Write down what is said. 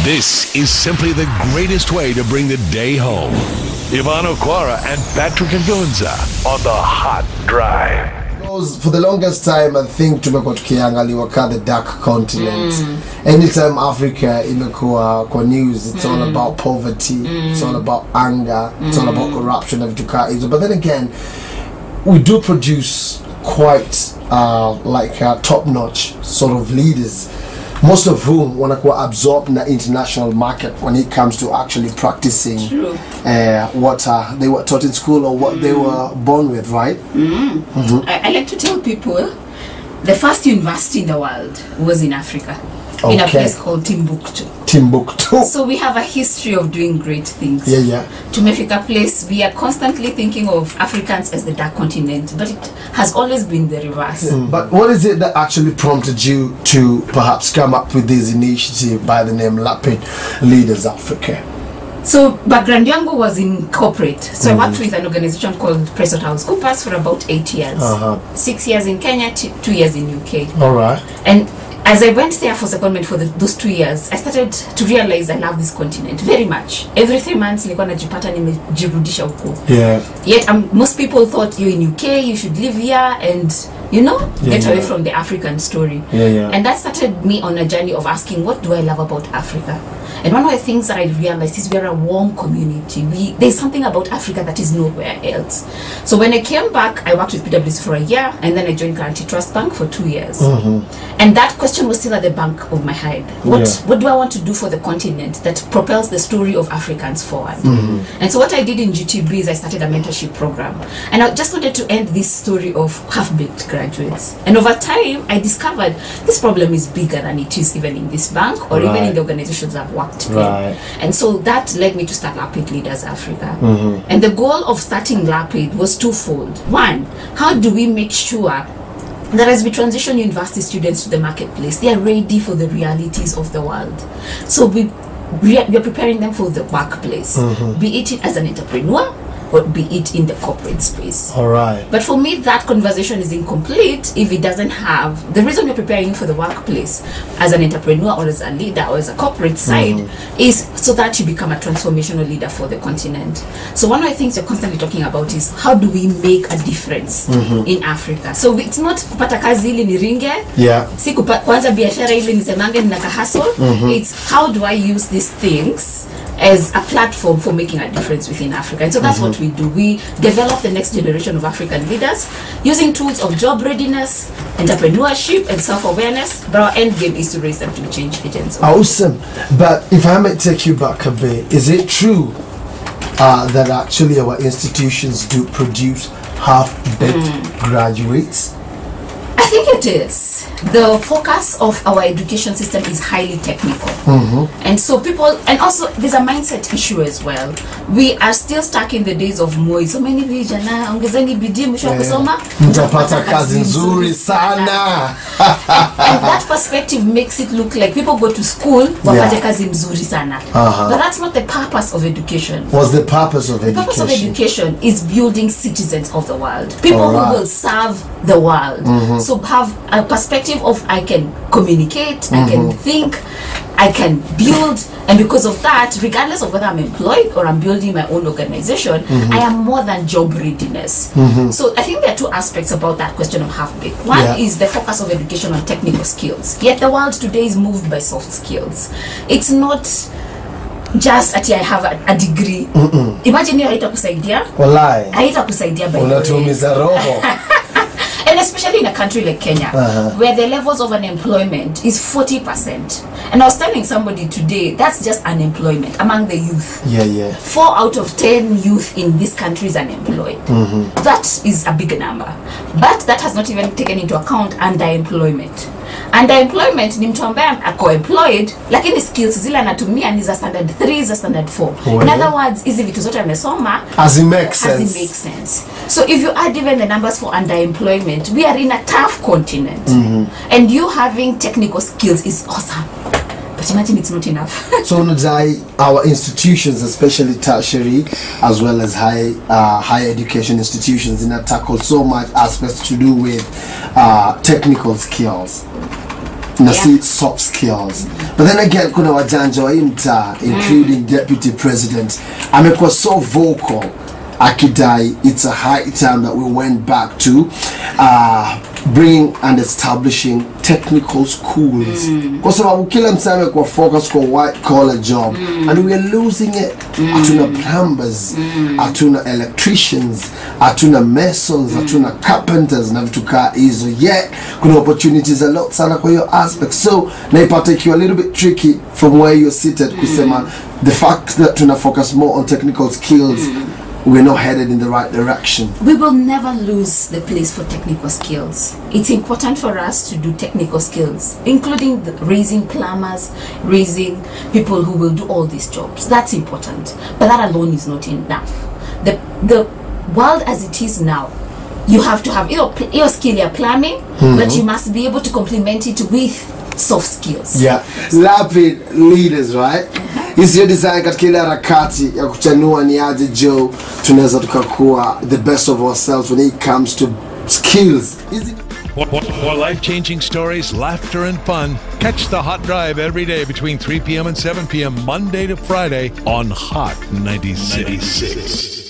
This is simply the greatest way to bring the day home. Ivan Okwara and Patrick Agunza on the Hot Drive. For the longest time, I think tumekuwa tukiangaliwa the dark continent. Anytime Africa imekuwa kwa news, it's all about poverty, it's all about anger, it's all about corruption of Dukai. But then again, we do produce quite top-notch sort of leaders, most of whom wanakuwa absorbed in the international market when it comes to actually practicing what they were taught in school or what they were born with, right? I like to tell people the first university in the world was in Africa, in a place called Timbuktu. So we have a history of doing great things. To make a place, we are constantly thinking of Africans as the dark continent, but it has always been the reverse. But what is it that actually prompted you to perhaps come up with this initiative by the name Lapid Leaders Africa? So background yangu was in corporate. So I worked with an organization called PricewaterhouseCoopers for about 8 years. 6 years in Kenya, 2 years in UK. Alright. And as I went there for secondment for those 2 years, I started to realize I love this continent very much. Every 3 months, nilikuwa najipata nimejirudisha huko. Yet most people thought you're in UK, you should live here and get away from the African story. And that started me on a journey of asking, what do I love about Africa? And one of the things that I realized is we're a warm community. There's something about Africa that is nowhere else. So when I came back, I worked with PwC for a year, and then I joined Guarantee Trust Bank for 2 years. And that question was still at the back of my head. What do I want to do for the continent that propels the story of Africans forward? And so what I did in GTB is I started a mentorship program. And I just wanted to end this story of half-baked graduates. And over time, I discovered this problem is bigger than it is even in this bank or even in the organizations I've worked in. And so that led me to start Lapid Leaders Africa. And the goal of starting Lapid was twofold. One, how do we make sure that as we transition university students to the marketplace, they are ready for the realities of the world? So we are preparing them for the workplace, be it as an entrepreneur or be it in the corporate space. But for me, that conversation is incomplete if it doesn't have the reason we're preparing you for the workplace as an entrepreneur or as a leader or as a corporate side is so that you become a transformational leader for the continent. So one of the things you're constantly talking about is how do we make a difference in Africa? So it's not kupata kazi ili niringe, si kwanza biashara ili nisemange ninaka hustle. It's how do I use these things as a platform for making a difference within Africa. And so that's what we do. We develop the next generation of African leaders using tools of job readiness, entrepreneurship, and self-awareness. But our end game is to raise them to be change agents. Awesome. But if I may take you back a bit, is it true that actually our institutions do produce half-baked graduates? I think it is. The focus of our education system is highly technical. And so people, and also there's a mindset issue as well. We are still stuck in the days of Moi. So many vijana, ongezeni bidii mwisho wa kusoma, mtapata kazi nzuri sana. And that perspective makes it look like people go to school, wapate kazi mzuri sana. But that's not the purpose of education. What's the purpose of education? The purpose of education is building citizens of the world. People who will serve the world. So have a perspective of I can communicate, I can think, I can build, and because of that, regardless of whether I'm employed or I'm building my own organization, I am more than job readiness. So I think there are two aspects about that question of half-baked. One is the focus of education on technical skills. Yet the world today is moved by soft skills. It's not just ati I have a degree. Imagine you haitakusaidia. Wallahi. Haitakusaidia by unatumiza roho. And especially in a country like Kenya, where the levels of unemployment is 40%. And I was telling somebody today, that's just unemployment among the youth. 4 out of 10 youth in this country is unemployed. That is a big number. But that has not even taken into account underemployment. Underemployment ni mtu ambaye ako employed lakini skills zile anatumia ni za standard 3 za standard 4. In other words, hizi vitu zote amesoma as it makes sense. So if you add even the numbers for underemployment, we are in a tough continent. And you having technical skills is awesome. But imagine it's not enough. So our institutions, especially tertiary as well as higher education institutions, tackle so much aspects to do with technical skills. na si soft skills. But then again, kuna wajanja wa hii mtaa, including Deputy President, amekuwa so vocal akidai it's a high time that we went back to bringing and establishing technical schools. Kwa sababu kila mtaa amekuwa focus kwa white collar job, and we are losing it. Hatuna plumbers, hatuna electricians, hatuna masons, hatuna carpenters na vitu kaa hizo. Yet kuna opportunities a lot sana kwa hiyo aspect. So naipata ikiwa a little bit tricky from where you're seated kusema the fact that tuna focus more on technical skills, we're not headed in the right direction. We will never lose the place for technical skills. It's important for us to do technical skills, including raising plumbers, raising people who will do all these jobs. That's important, but that alone is not enough. The world as it is now, you have to have your skill, your plumbing, but you must be able to complement it with soft skills. Yeah, Lapid leaders, right? Is your design katika ile harakati ya kuchanua ni aje Joe tunaweza tukakuwa the best of ourselves when it comes to skills. For life-changing stories, laughter and fun, catch the Hot Drive every day between 3 p.m. and 7 p.m. Monday to Friday on Hot 96.